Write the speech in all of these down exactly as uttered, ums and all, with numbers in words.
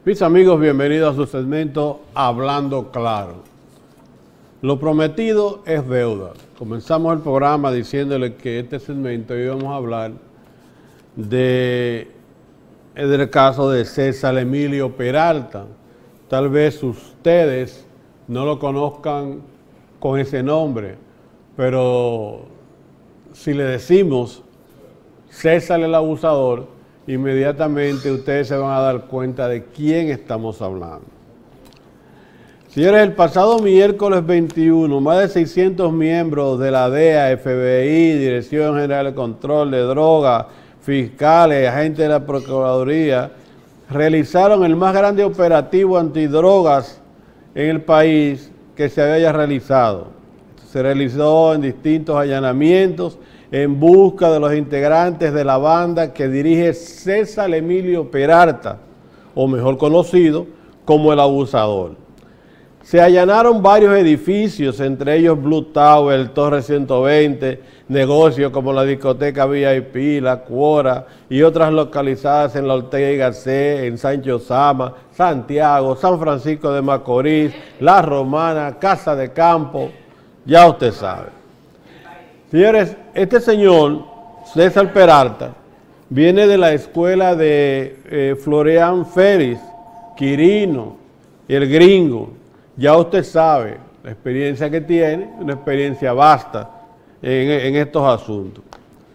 Mis amigos, bienvenidos a su segmento Hablando Claro. Lo prometido es deuda. Comenzamos el programa diciéndole que este segmento íbamos a hablar de, del caso de César Emilio Peralta. Tal vez ustedes no lo conozcan con ese nombre, pero si le decimos César el abusador, inmediatamente ustedes se van a dar cuenta de quién estamos hablando. Señores, el pasado miércoles veintiuno, más de seiscientos miembros de la D E A, F B I, Dirección General de Control de Drogas, fiscales, agentes de la Procuraduría, realizaron el más grande operativo antidrogas en el país que se haya realizado. Se realizó en distintos allanamientos en busca de los integrantes de la banda que dirige César Emilio Peralta, o mejor conocido como el abusador. Se allanaron varios edificios, entre ellos Blue Tower, Torre ciento veinte, negocios como la discoteca V I P, La Cuora y otras localizadas en la Ortega y Gasset, en Sancho Sama, Santiago, San Francisco de Macorís, La Romana, Casa de Campo, ya usted sabe. Señores, este señor, César Peralta, viene de la escuela de eh, Florian Félix, Quirino y el Gringo. Ya usted sabe la experiencia que tiene, una experiencia vasta en, en estos asuntos.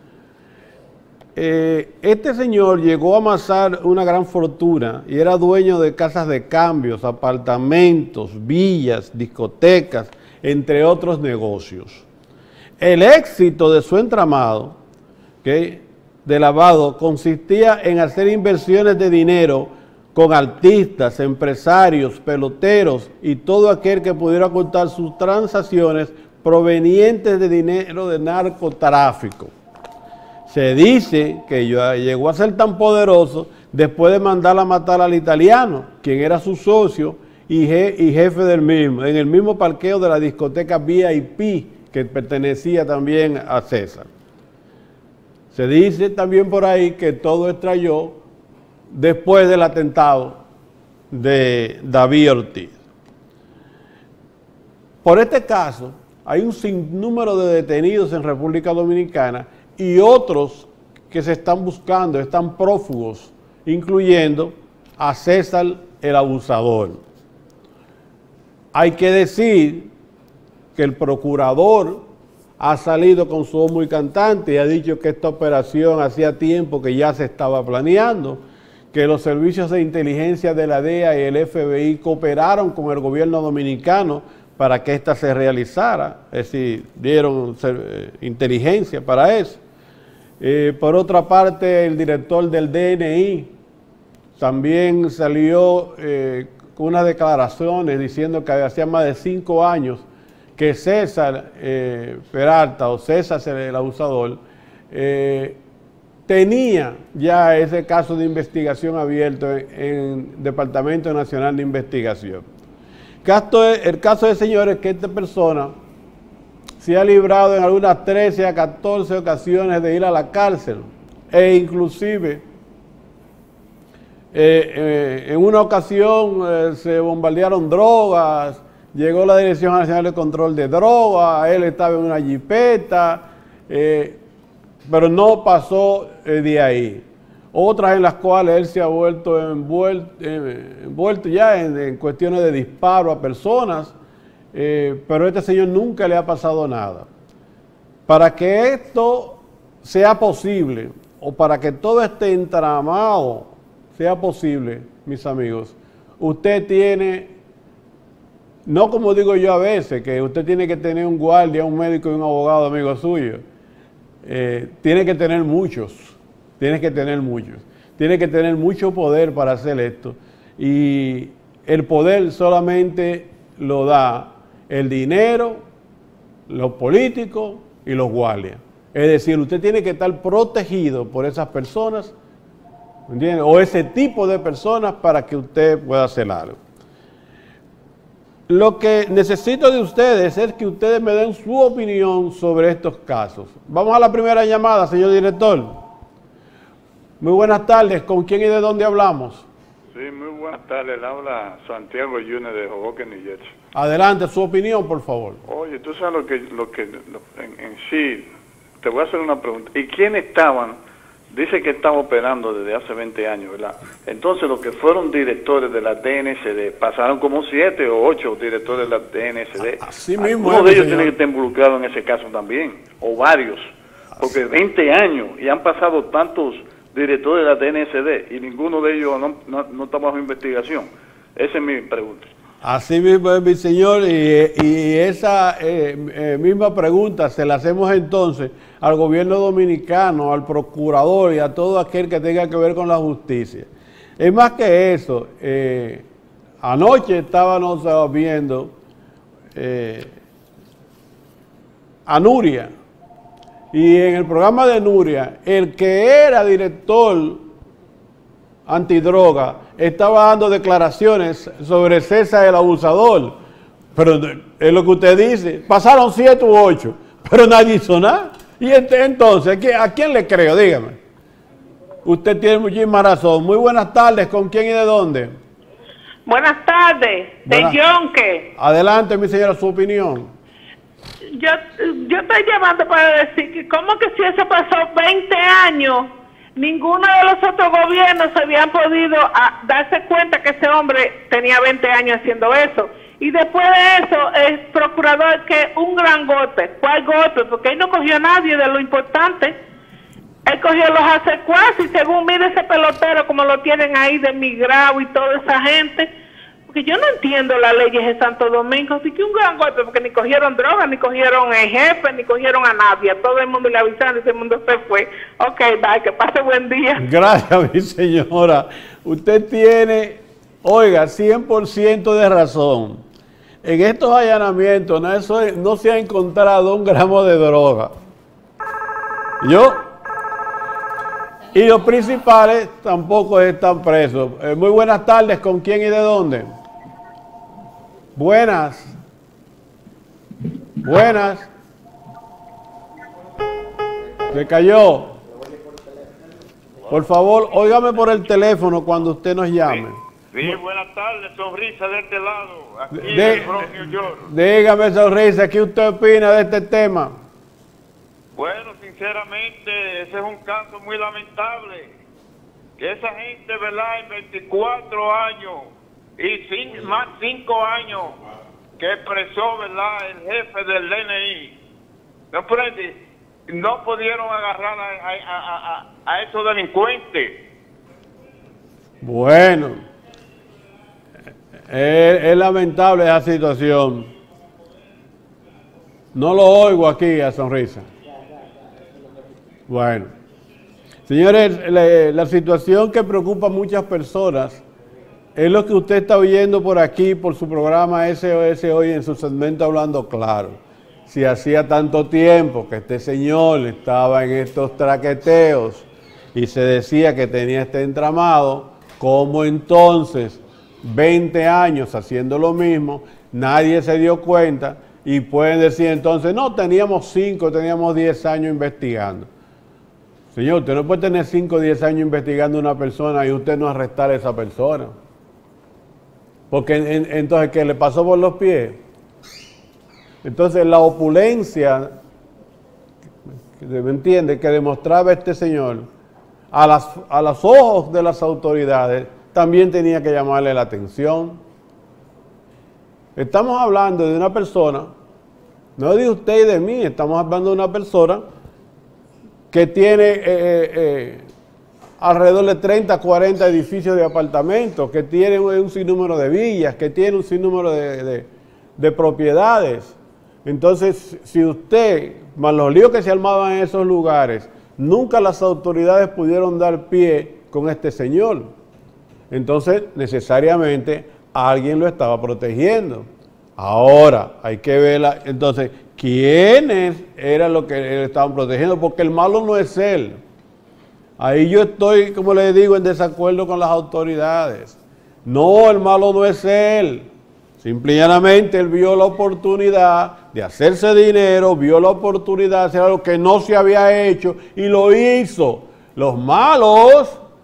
Eh, este señor llegó a amasar una gran fortuna y era dueño de casas de cambios, apartamentos, villas, discotecas, entre otros negocios. El éxito de su entramado, ¿okay?, de lavado consistía en hacer inversiones de dinero con artistas, empresarios, peloteros y todo aquel que pudiera ocultar sus transacciones provenientes de dinero de narcotráfico. Se dice que llegó a ser tan poderoso después de mandar a matar al italiano, quien era su socio y, je y jefe del mismo, en el mismo parqueo de la discoteca V I P, que pertenecía también a César. Se dice también por ahí que todo estalló después del atentado de David Ortiz. Por este caso, hay un sinnúmero de detenidos en República Dominicana y otros que se están buscando, están prófugos, incluyendo a César el abusador. Hay que decir que el procurador ha salido con su voz muy cantante y ha dicho que esta operación hacía tiempo que ya se estaba planeando, que los servicios de inteligencia de la D E A y el F B I cooperaron con el gobierno dominicano para que ésta se realizara, es decir, dieron eh, inteligencia para eso. Eh, por otra parte, el director del D N I también salió eh, con unas declaraciones diciendo que hacía más de cinco años que César eh, Peralta, o César el abusador, eh, tenía ya ese caso de investigación abierto en, en el Departamento Nacional de Investigación. Caso, el caso de señores que esta persona se ha librado en algunas trece a catorce ocasiones de ir a la cárcel, e inclusive eh, eh, en una ocasión eh, se bombardearon drogas. Llegó la Dirección Nacional de Control de Drogas, él estaba en una jipeta, eh, pero no pasó eh, de ahí. Otras en las cuales él se ha vuelto envuelto, eh, envuelto ya en, en cuestiones de disparo a personas, eh, pero a este señor nunca le ha pasado nada. Para que esto sea posible, o para que todo este entramado sea posible, mis amigos, usted tiene... No como digo yo a veces, que usted tiene que tener un guardia, un médico y un abogado amigo suyo. Eh, tiene que tener muchos, tiene que tener muchos. Tiene que tener mucho poder para hacer esto. Y el poder solamente lo da el dinero, los políticos y los guardias. Es decir, usted tiene que estar protegido por esas personas, ¿entiende?, o ese tipo de personas para que usted pueda hacer algo. Lo que necesito de ustedes es que ustedes me den su opinión sobre estos casos. Vamos a la primera llamada, señor director. Muy buenas tardes. ¿Con quién y de dónde hablamos? Sí, muy buenas tardes. Le habla Santiago Junior de Hoboken, New Jersey. Adelante, su opinión, por favor. Oye, tú sabes lo que, lo que lo, en, en sí, te voy a hacer una pregunta. ¿Y quiénes estaban? Dice que están operando desde hace veinte años, ¿verdad? Entonces, los que fueron directores de la D N S D, pasaron como siete o ocho directores de la D N S D. Así mismo. Uno es, de ellos señor. tiene que estar involucrado en ese caso también, o varios, porque veinte años y han pasado tantos directores de la D N S D y ninguno de ellos no, no, no está bajo investigación. Esa es mi pregunta. Así mismo es, mi señor, y, y esa eh, eh, misma pregunta se la hacemos entonces al gobierno dominicano, al procurador y a todo aquel que tenga que ver con la justicia. Es más que eso, eh, anoche estábamos viendo eh, a Nuria, y en el programa de Nuria, el que era director antidroga estaba dando declaraciones sobre César el abusador, pero es lo que usted dice, pasaron siete u ocho, pero nadie hizo nada. Y entonces, ¿a quién le creo? Dígame. Usted tiene muchísima razón. Muy buenas tardes, ¿con quién y de dónde? Buenas tardes, de Buenas. Yonque. Adelante, mi señora, su opinión. Yo, yo estoy llamando para decir que como que si eso pasó veinte años, ninguno de los otros gobiernos se habían podido a, darse cuenta que ese hombre tenía veinte años haciendo eso. Y después de eso, el procurador, que un gran golpe. ¿Cuál golpe? Porque él no cogió a nadie de lo importante. Él cogió a los asecuaz y según mire ese pelotero como lo tienen ahí de migrado y toda esa gente. Porque yo no entiendo las leyes de Santo Domingo. Así que un gran golpe, porque ni cogieron drogas, ni cogieron el jefe, ni cogieron a nadie. A todo el mundo le avisaron y todo el mundo se fue. Ok, bye, que pase buen día. Gracias, mi señora. Usted tiene, oiga, cien por ciento de razón. En estos allanamientos no, eso, no se ha encontrado un gramo de droga. Yo, y los principales tampoco están presos. Eh, muy buenas tardes, ¿con quién y de dónde? Buenas. Buenas. Se cayó. Por favor, óigame por el teléfono cuando usted nos llame. Sí, buenas tardes, Sonrisa de este lado, aquí De, en el Bronx, New York. Dígame, Sonrisa, ¿qué usted opina de este tema? Bueno, sinceramente, ese es un caso muy lamentable. Que esa gente, ¿verdad?, en veinticuatro años y cinco, más cinco años que expresó, ¿verdad?, el jefe del D N I, ¿no prende? No pudieron agarrar a, a, a, a esos delincuentes. Bueno. Es, es lamentable esa situación. No lo oigo aquí a Sonrisa. Bueno. Señores, la, la situación que preocupa a muchas personas es lo que usted está oyendo por aquí, por su programa S O S Hoy, en su segmento Hablando Claro. Si hacía tanto tiempo que este señor estaba en estos traqueteos y se decía que tenía este entramado, ¿cómo entonces veinte años haciendo lo mismo, nadie se dio cuenta? Y pueden decir entonces, no, teníamos cinco, teníamos diez años investigando. Señor, usted no puede tener cinco o diez años investigando a una persona y usted no arrestar a esa persona. Porque en, entonces, ¿qué le pasó por los pies? Entonces, la opulencia, ¿me entiende?, que demostraba este señor a, las, a los ojos de las autoridades, también tenía que llamarle la atención. Estamos hablando de una persona, no de usted y de mí, estamos hablando de una persona que tiene eh, eh, alrededor de treinta, cuarenta edificios de apartamentos, que tiene un, un sinnúmero de villas, que tiene un sinnúmero de, de, de propiedades. Entonces, si usted, más los líos que se armaban en esos lugares, nunca las autoridades pudieron dar pie con este señor. Entonces, necesariamente, alguien lo estaba protegiendo. Ahora, hay que verla. Entonces, ¿quiénes eran los que le estaban protegiendo? Porque el malo no es él. Ahí yo estoy, como les digo, en desacuerdo con las autoridades. No, el malo no es él. Simplemente él vio la oportunidad de hacerse dinero, vio la oportunidad de hacer algo que no se había hecho y lo hizo. Los malos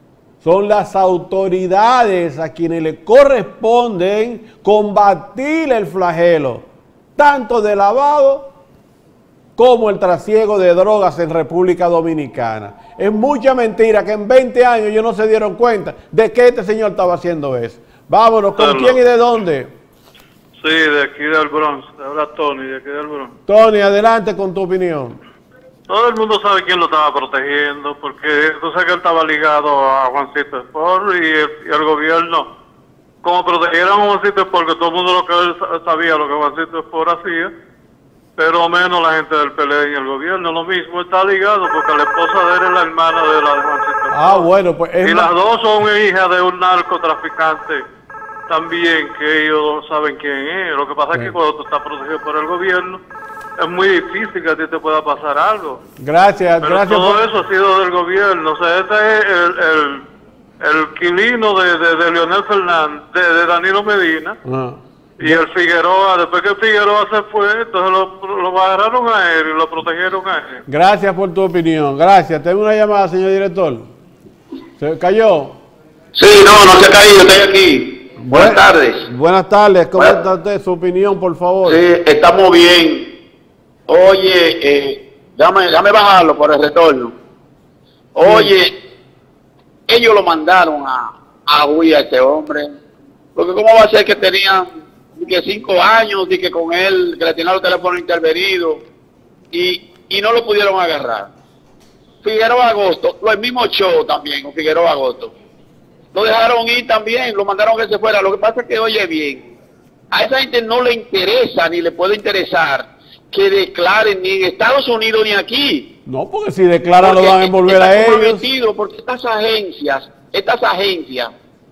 Son las autoridades a quienes le corresponden combatir el flagelo, tanto de lavado como el trasiego de drogas en República Dominicana. Es mucha mentira que en veinte años ellos no se dieron cuenta de que este señor estaba haciendo eso. Vámonos, ¿con quién y de dónde? Sí, de aquí del Bronx. Habla Tony, de aquí del Bronx. Tony, adelante con tu opinión. Todo el mundo sabe quién lo estaba protegiendo, porque tú sabes que él estaba ligado a Juancito Sport y el, y el gobierno, como protegieron a Juancito Sport, que todo el mundo lo que él sabía lo que Juancito Sport hacía, pero menos la gente del P L D y el gobierno, lo mismo está ligado, porque la esposa de él es la hermana de la de Juancito Sport. Ah, bueno, pues... Es y más... las dos son hijas de un narcotraficante también, que ellos saben quién es. Lo que pasa sí. es que cuando tú estás protegido por el gobierno, es muy difícil que a ti te pueda pasar algo. Gracias, Pero gracias. todo por... eso ha sido del gobierno. O sea, este es el, el, el quilino de, de, de Leonel Fernández, de, de Danilo Medina. Ah. Y el Figueroa, después que el Figueroa se fue, entonces lo, lo agarraron a él y lo protegieron a él. Gracias por tu opinión. Gracias. Tengo una llamada, señor director. ¿Se cayó? Sí, no, no se ha caído, estoy aquí. Buenas tardes. Buenas tardes. ¿Cómo Buenas... está usted? Su opinión, por favor. Sí, estamos bien. Oye, eh, déjame, déjame bajarlo por el retorno. Oye, sí. ellos lo mandaron a, a huir a este hombre. Porque cómo va a ser que tenían que cinco años y que con él, que le tenían los teléfonos intervenidos y, y no lo pudieron agarrar. Figueroa Agosto, lo mismo show también, con Figueroa Agosto. Lo dejaron ir también, lo mandaron que se fuera. Lo que pasa es que, oye bien, a esa gente no le interesa ni le puede interesar que declaren ni en Estados Unidos ni aquí. No, porque si declaran lo van a envolver a ellos. Porque estas agencias, estas agencias,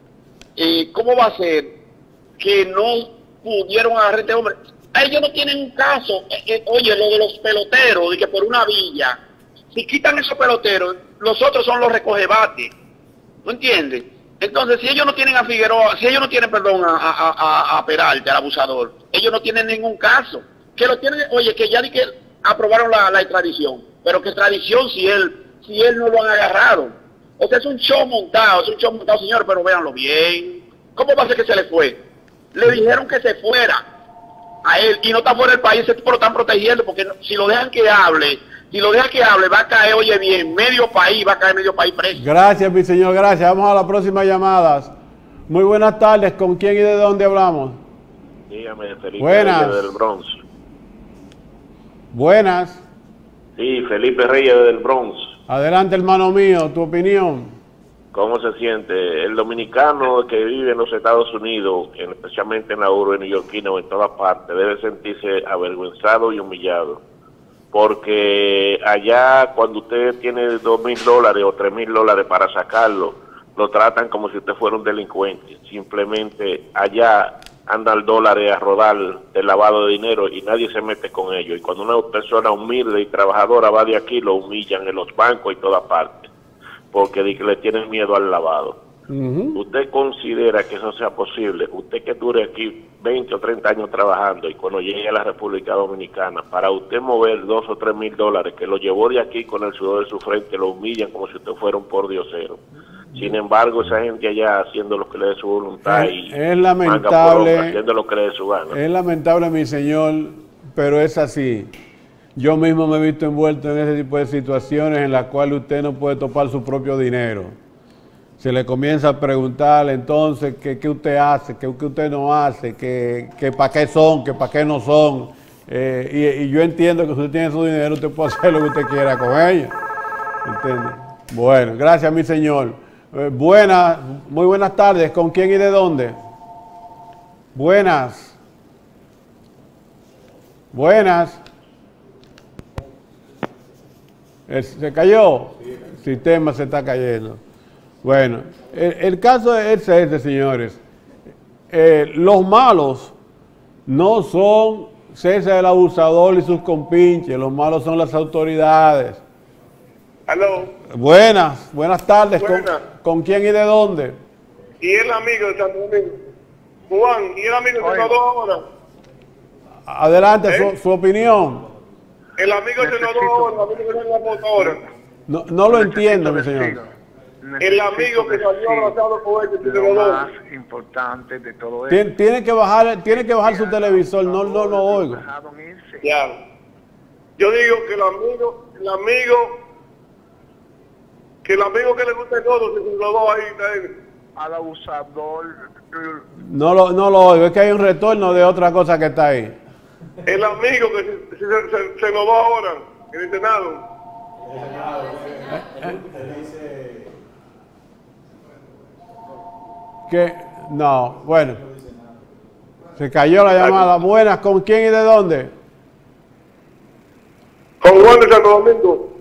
eh, ¿cómo va a ser que no pudieron agarrar a este hombre? Ellos no tienen un caso. Eh, eh, oye, lo de los peloteros, de que por una villa, si quitan esos peloteros, los otros son los recogebates. ¿No entiendes? Entonces, si ellos no tienen a Figueroa, si ellos no tienen, perdón, a, a, a, a Peralta, al abusador, ellos no tienen ningún caso. Que lo tienen, oye, que ya di que aprobaron la, la extradición, pero que extradición si él, si él no lo han agarrado. O sea, es un show montado, es un show montado, señor, pero véanlo bien. ¿Cómo va a ser que se le fue? Le dijeron que se fuera a él y no está fuera del país, ese tipo lo están protegiendo, porque no, si lo dejan que hable, si lo dejan que hable, va a caer, oye bien, medio país, va a caer medio país preso. Gracias, mi señor, gracias. Vamos a las próximas llamadas. Muy buenas tardes, ¿con quién y de dónde hablamos? Dígame, Felipe buenas. Reyes del Bronx. Buenas. Sí, Felipe Reyes del Bronx. Adelante, hermano mío, tu opinión. ¿Cómo se siente? El dominicano que vive en los Estados Unidos, especialmente en la urbe neoyorquina o en todas partes, debe sentirse avergonzado y humillado. Porque allá, cuando usted tiene dos mil dólares o tres mil dólares para sacarlo, lo tratan como si usted fuera un delincuente. Simplemente allá andan dólares a rodar del lavado de dinero y nadie se mete con ellos. Y cuando una persona humilde y trabajadora va de aquí, lo humillan en los bancos y todas partes, porque le tienen miedo al lavado. Uh-huh. ¿Usted considera que eso sea posible? Usted que dure aquí veinte o treinta años trabajando y cuando llegue a la República Dominicana, para usted mover dos o tres mil dólares, que lo llevó de aquí con el sudor de su frente, lo humillan como si usted fuera un pordiosero. Sin embargo, esa gente allá haciendo lo que le dé su voluntad es, y es lamentable, boca, haciendo lo que le dé su gana. Es lamentable, mi señor, pero es así. Yo mismo me he visto envuelto en ese tipo de situaciones en las cuales usted no puede topar su propio dinero. Se le comienza a preguntar entonces qué, qué usted hace, qué, qué usted no hace, qué, qué para qué son, qué para qué no son. Eh, y, y yo entiendo que si usted tiene su dinero, usted puede hacer lo que usted quiera con ella. ¿Entiende? Bueno, gracias, mi señor. Eh, buenas, muy buenas tardes. ¿Con quién y de dónde? Buenas. Buenas. ¿Se cayó? El sistema se está cayendo. Bueno, el, el caso es este, señores. Eh, los malos no son César el abusador y sus compinches. Los malos son las autoridades. Aló. Buenas, buenas tardes. Buenas. ¿Con, ¿Con quién y de dónde? Y el amigo de Santo Domingo. Juan, y el amigo de Santo ahora. Adelante, ¿Eh? su, su opinión. El amigo de Santo ahora, el amigo de la motora. No, no lo entiendo, mi señor. el amigo que salió abrazado por él, que se lo lo más importante de todo esto. Tien- Tiene que bajar, tiene que bajar su televisor, no, no lo oigo. Ya. Yo digo que el amigo, el amigo, que el amigo que le gusta el gordo, se englobó ahí, está ahí. Al abusador. No lo, no lo oigo, es que hay un retorno de otra cosa que está ahí. El amigo que se, se, se, se englobó ahora, en el Senado. Que, no, bueno. Se cayó la llamada. Buenas, ¿con quién y de dónde? Con Juan de Santo Domingo.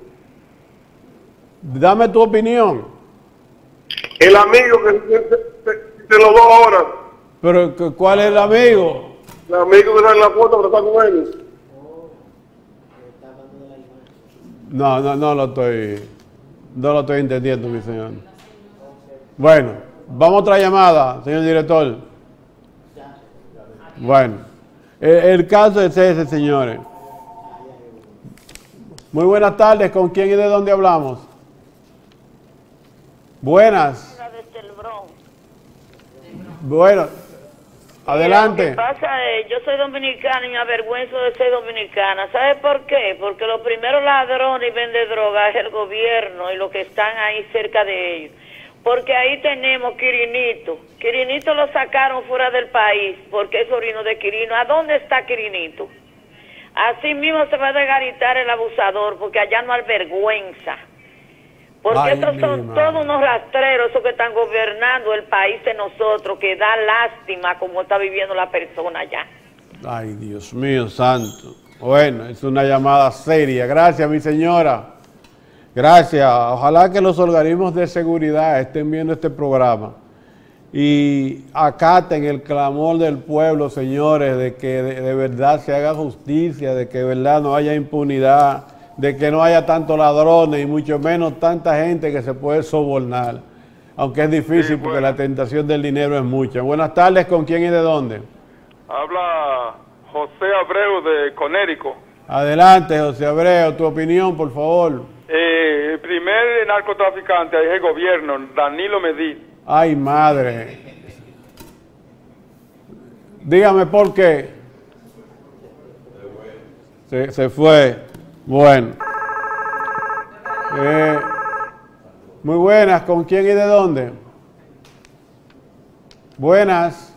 Dame tu opinión. El amigo que se, se, se, se englobó ahora. Pero, ¿cu- ¿cuál es el amigo? El amigo que está en la foto, que está con él. No, no, no lo estoy, no lo estoy entendiendo, mi señor. Bueno, vamos a otra llamada, señor director. Bueno, el, el caso es ese, señores. Muy buenas tardes, ¿con quién y de dónde hablamos? Buenas. Desde el Bronx. Bueno, adelante. Lo que pasa es, yo soy dominicana y me avergüenzo de ser dominicana. ¿Sabe por qué? Porque los primeros ladrones y vende droga es el gobierno y los que están ahí cerca de ellos. Porque ahí tenemos Quirinito. Quirinito lo sacaron fuera del país porque es sobrino de Quirino. ¿A dónde está Quirinito? Así mismo se va a desgaritar el abusador porque allá no hay vergüenza. Porque Ay, estos mi son madre. todos unos rastreros, esos que están gobernando el país de nosotros, que da lástima como está viviendo la persona allá. Ay, Dios mío santo. Bueno, es una llamada seria. Gracias, mi señora. Gracias. Ojalá que los organismos de seguridad estén viendo este programa y acaten el clamor del pueblo, señores, de que de, de verdad se haga justicia, de que de verdad no haya impunidad, de que no haya tantos ladrones y mucho menos tanta gente que se puede sobornar, aunque es difícil Sí, porque bueno. la tentación del dinero es mucha. Buenas tardes, ¿con quién y de dónde? Habla José Abreu de Conérico. Adelante, José Abreu, tu opinión, por favor. Eh, el primer narcotraficante ahí es el gobierno, Danilo Medina. Ay, madre. Dígame por qué. Se, se fue. Bueno. Eh, muy buenas. ¿Con quién y de dónde? Buenas.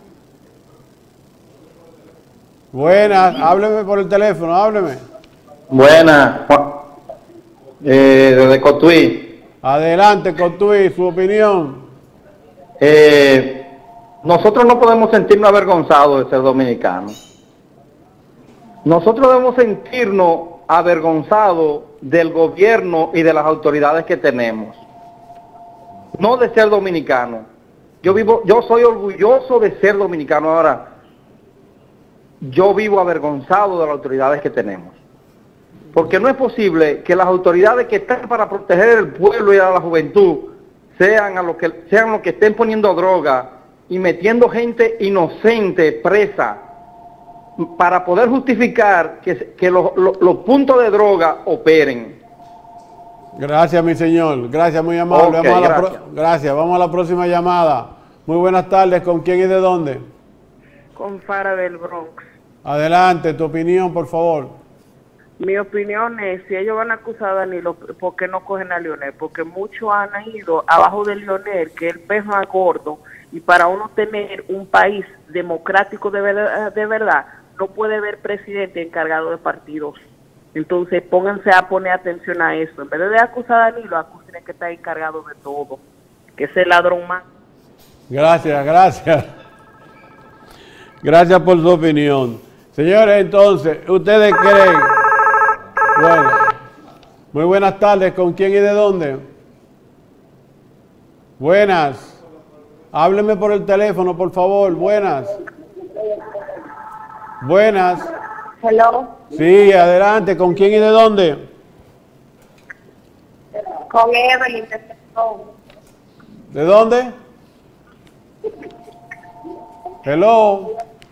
Buenas. Hábleme por el teléfono, hábleme. Buenas, eh, desde Cotuí. Adelante, Cotuí, su opinión. Eh, nosotros no podemos sentirnos avergonzados de ser dominicanos. Nosotros debemos sentirnos avergonzados del gobierno y de las autoridades que tenemos. No de ser dominicano. Yo vivo, yo soy orgulloso de ser dominicano. Ahora, yo vivo avergonzado de las autoridades que tenemos. Porque no es posible que las autoridades que están para proteger el pueblo y a la juventud sean a los que sean los que estén poniendo droga y metiendo gente inocente presa para poder justificar que, que los, los, los puntos de droga operen. Gracias, mi señor. Gracias, muy amable. Okay, vamos a la gracias. pro- gracias. Vamos a la próxima llamada. Muy buenas tardes. ¿Con quién y de dónde? Con Fara del Bronx. Adelante, tu opinión, por favor. Mi opinión es, si ellos van a acusar a Danilo, ¿por qué no cogen a Leonel? Porque muchos han ido abajo de Leonel, que es el pez más gordo, y para uno tener un país democrático de verdad, de verdad no puede haber presidente encargado de partidos. Entonces pónganse a poner atención a eso. En vez de acusar a Danilo, acusen al que está encargado de todo, que es el ladrón más. Gracias, gracias. Gracias por su opinión. Señores, entonces, ¿ustedes creen? Bueno, muy buenas tardes. ¿Con quién y de dónde? Buenas. Hábleme por el teléfono, por favor. Buenas. Buenas. Hello, Sí, adelante. ¿Con quién y de dónde? con Evelyn de Perdón. ¿De dónde? Hello.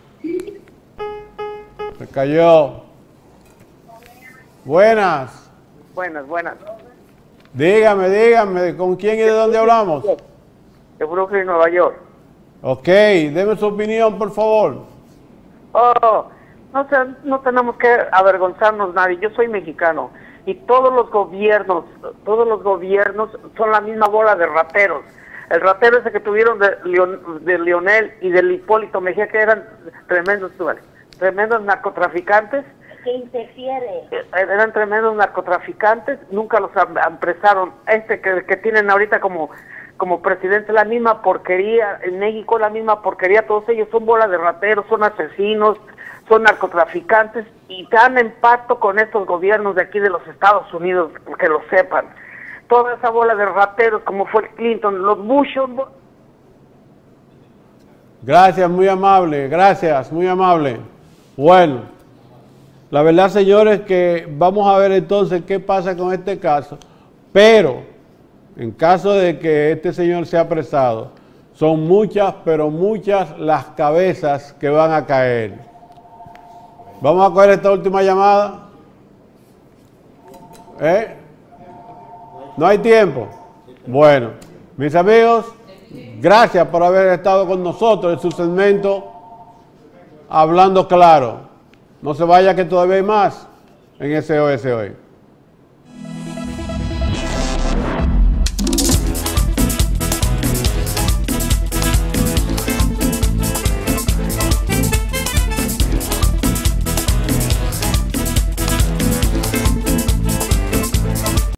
Se cayó. Buenas. Buenas, buenas. Dígame, dígame, ¿con quién y de dónde hablamos? De Brooklyn, Nueva York. Ok, deme su opinión, por favor. Oh, no, sé, no tenemos que avergonzarnos nadie. Yo soy mexicano y todos los gobiernos, todos los gobiernos son la misma bola de rateros. El ratero ese que tuvieron de, Leon, de Leonel y del Hipólito Mejía, que eran tremendos, tremendos narcotraficantes. Que interfiere. Eran tremendos narcotraficantes, nunca los apresaron. Este que, que tienen ahorita como, como presidente, la misma porquería. En México la misma porquería. Todos ellos son bola de rateros, son asesinos, son narcotraficantes y están en pacto con estos gobiernos de aquí de los Estados Unidos, que lo sepan. Toda esa bola de rateros, como fue Clinton, los Bush. Gracias, muy amable, gracias, muy amable. Bueno. La verdad, señores, que vamos a ver entonces qué pasa con este caso, pero en caso de que este señor sea apresado, son muchas, pero muchas las cabezas que van a caer. Vamos a coger esta última llamada. ¿Eh? ¿No hay tiempo? Bueno, mis amigos, gracias por haber estado con nosotros en su segmento Hablando Claro. No se vaya que todavía hay más en S O S hoy.